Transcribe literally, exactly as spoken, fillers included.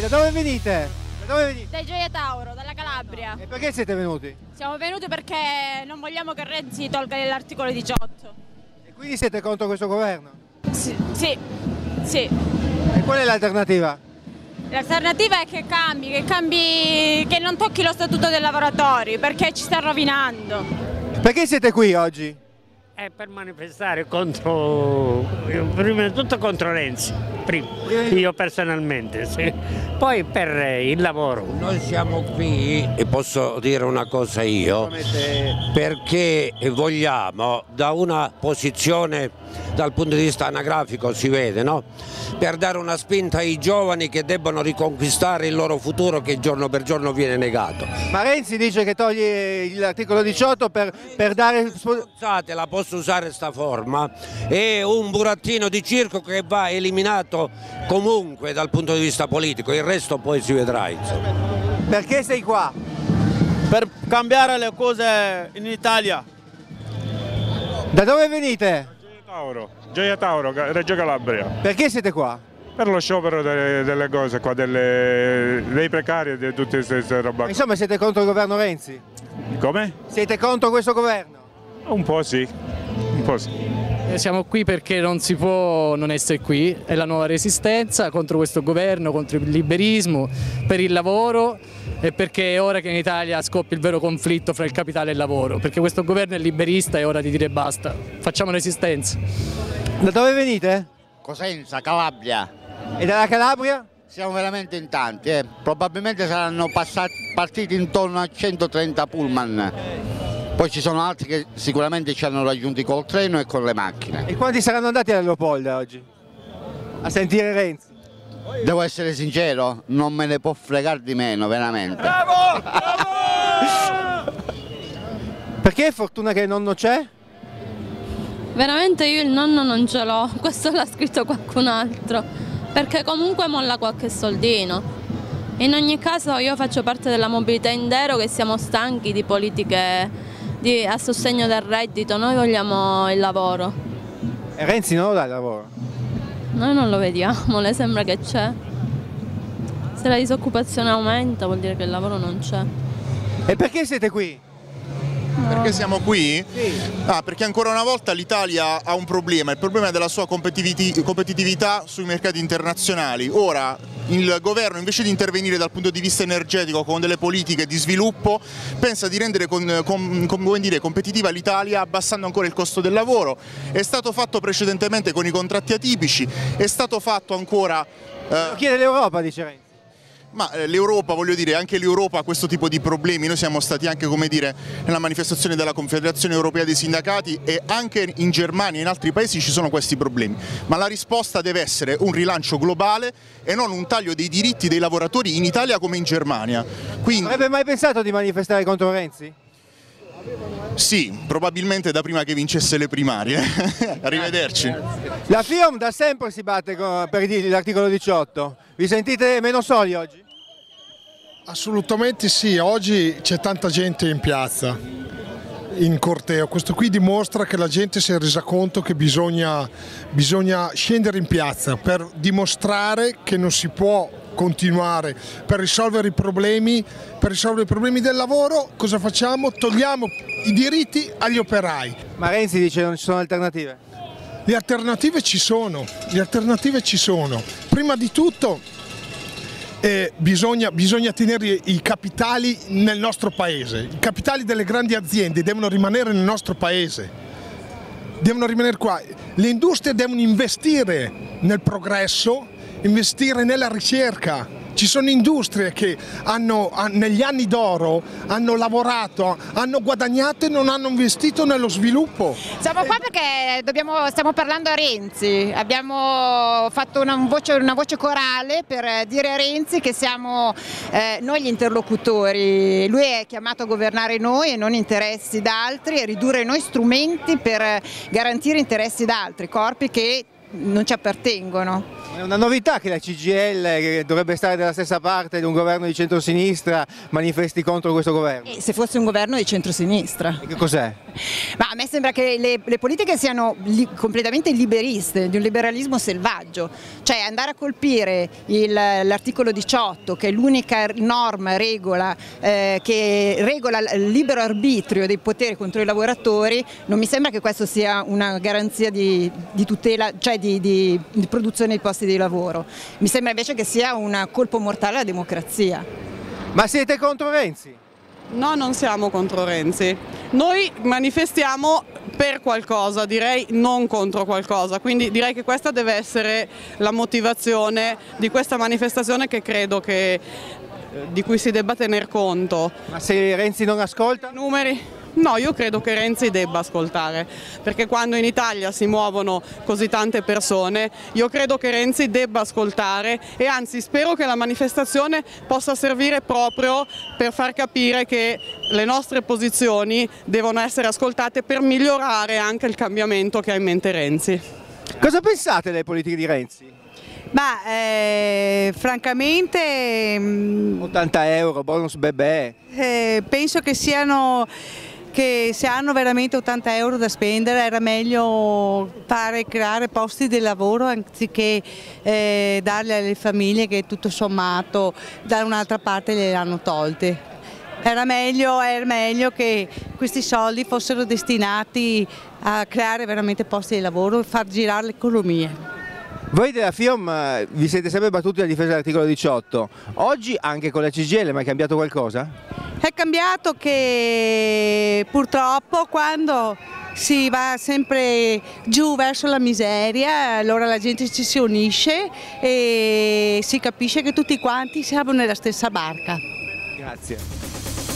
Da dove venite? Da dove venite? Da Gioia Tauro, dalla Calabria. E perché siete venuti? Siamo venuti perché non vogliamo che Renzi tolga l'articolo diciotto. E quindi siete contro questo governo? Sì, sì, sì. E qual è l'alternativa? L'alternativa è che cambi, che cambi, che non tocchi lo statuto dei lavoratori, perché ci sta rovinando. Perché siete qui oggi? È per manifestare contro, prima di tutto contro Renzi, prima, io personalmente, sì. Poi per il lavoro. Noi siamo qui, e posso dire una cosa io, perché vogliamo da una posizione, dal punto di vista anagrafico si vede, no? Per dare una spinta ai giovani che debbono riconquistare il loro futuro che giorno per giorno viene negato. Ma Renzi dice che toglie l'articolo diciotto per, per dare... Scusate, la posso usare sta forma, è un burattino di circo che va eliminato comunque dal punto di vista politico, il resto poi si vedrà. Insomma. Perché sei qua? Per cambiare le cose in Italia. Da dove venite? Gioia Tauro, Gioia Tauro, Reggio Calabria. Perché siete qua? Per lo sciopero delle, delle cose qua, delle, dei precari e di tutte queste roba. Insomma, siete contro il governo Renzi? Come? Siete contro questo governo? Un po' sì, un po' sì. Siamo qui perché non si può non essere qui, è la nuova resistenza contro questo governo, contro il liberismo, per il lavoro e perché è ora che in Italia scoppia il vero conflitto fra il capitale e il lavoro, perché questo governo è liberista, è ora di dire basta, facciamo resistenza. Da dove venite? Cosenza, Calabria. E dalla Calabria? Siamo veramente in tanti, eh. Probabilmente saranno passati, partiti intorno a centotrenta pullman. Poi ci sono altri che sicuramente ci hanno raggiunti col treno e con le macchine. E quanti saranno andati alla Leopolda oggi? A sentire Renzi? Devo essere sincero, non me ne può fregare di meno, veramente. Bravo! Bravo! Perché fortuna che il nonno c'è? Veramente io il nonno non ce l'ho, questo l'ha scritto qualcun altro, perché comunque molla qualche soldino. In ogni caso io faccio parte della mobilità Indero che siamo stanchi di politiche di, a sostegno del reddito, noi vogliamo il lavoro. E Renzi non lo dà il lavoro? Noi non lo vediamo, le sembra che c'è. Se la disoccupazione aumenta vuol dire che il lavoro non c'è. E perché siete qui? Perché siamo qui? Sì. Ah, perché ancora una volta l'Italia ha un problema, il problema è della sua competitività sui mercati internazionali. Ora il governo, invece di intervenire dal punto di vista energetico con delle politiche di sviluppo, pensa di rendere con, con, con, come dire, competitiva l'Italia abbassando ancora il costo del lavoro. È stato fatto precedentemente con i contratti atipici, è stato fatto ancora... Eh... Lo chiede l'Europa, dice Renzi. Ma l'Europa, voglio dire, anche l'Europa ha questo tipo di problemi. Noi siamo stati anche, come dire, nella manifestazione della Confederazione Europea dei Sindacati e anche in Germania e in altri paesi ci sono questi problemi. Ma la risposta deve essere un rilancio globale e non un taglio dei diritti dei lavoratori in Italia come in Germania. Quindi... Avrebbe mai pensato di manifestare contro Renzi? Sì, probabilmente da prima che vincesse le primarie. Arrivederci. La FIOM da sempre si batte per l'articolo diciotto. Vi sentite meno soli oggi? Assolutamente sì, oggi c'è tanta gente in piazza, in corteo. Questo qui dimostra che la gente si è resa conto che bisogna, bisogna scendere in piazza per dimostrare che non si può continuare per risolvere i problemi, per risolvere i problemi del lavoro. Cosa facciamo? Togliamo i diritti agli operai. Ma Renzi dice che non ci sono alternative. Le alternative ci sono, le alternative ci sono. Prima di tutto eh, bisogna, bisogna tenere i capitali nel nostro paese. I capitali delle grandi aziende devono rimanere nel nostro paese. Devono rimanere qua. Le industrie devono investire nel progresso, investire nella ricerca. Ci sono industrie che hanno, negli anni d'oro hanno lavorato, hanno guadagnato e non hanno investito nello sviluppo. Siamo qua perché dobbiamo, stiamo parlando a Renzi, abbiamo fatto una voce, una voce corale per dire a Renzi che siamo eh, noi gli interlocutori, lui è chiamato a governare noi e non interessi d'altri e ridurre noi strumenti per garantire interessi d'altri, corpi che non ci appartengono. È una novità che la C G I L, che dovrebbe stare dalla stessa parte di un governo di centrosinistra, manifesti contro questo governo. E se fosse un governo di centrosinistra? E che cos'è? Ma a me sembra che le, le politiche siano li, completamente liberiste, di un liberalismo selvaggio, cioè andare a colpire l'articolo diciotto, che è l'unica norma, regola, eh, che regola il libero arbitrio dei poteri contro i lavoratori, non mi sembra che questo sia una garanzia di, di tutela, cioè di, di, di produzione di posti di lavoro. Mi sembra invece che sia un colpo mortale alla democrazia. Ma siete contro Renzi? No, non siamo contro Renzi. Noi manifestiamo per qualcosa, direi non contro qualcosa, quindi direi che questa deve essere la motivazione di questa manifestazione, che credo che, di cui si debba tener conto. Ma se Renzi non ascolta? Numeri? No, io credo che Renzi debba ascoltare, perché quando in Italia si muovono così tante persone, io credo che Renzi debba ascoltare, e anzi spero che la manifestazione possa servire proprio per far capire che le nostre posizioni devono essere ascoltate per migliorare anche il cambiamento che ha in mente Renzi. Cosa pensate delle politiche di Renzi? Ma eh, francamente ottanta euro, bonus bebè. Eh, penso che siano che se hanno veramente ottanta euro da spendere era meglio fare creare posti di lavoro anziché eh, darli alle famiglie che tutto sommato da un'altra parte le hanno tolte. Era meglio, era meglio che questi soldi fossero destinati a creare veramente posti di lavoro e far girare l'economia. Voi della FIOM vi siete sempre battuti alla difesa dell'articolo diciotto, oggi anche con la C G I L, ma è cambiato qualcosa? È cambiato che purtroppo quando si va sempre giù verso la miseria, allora la gente ci si unisce e si capisce che tutti quanti siamo nella stessa barca. Grazie.